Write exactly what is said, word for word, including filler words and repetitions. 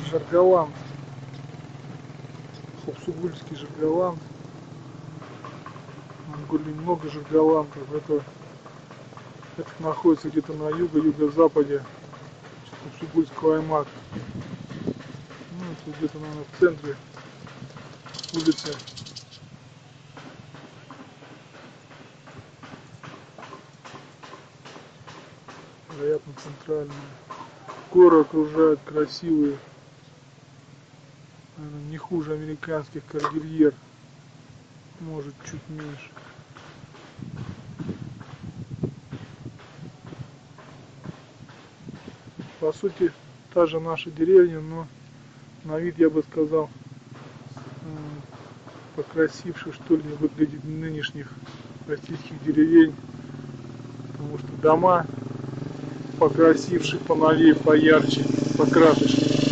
Жарголанд. Хопсугульский Жарголанд. В Монголии много Жарголандов. Это, это находится где-то на юго-юго-западе Хопсугульского аймака. Ну, это где-то, наверное, в центре улицы. Вероятно, центральная. Горы окружают красивые, наверное, не хуже американских кордильер, может чуть меньше. По сути, та же наша деревня, но на вид, я бы сказал, покрасивше, что ли, выглядит нынешних российских деревень, потому что дома покрасивше, поновее, поярче, покрасочнее.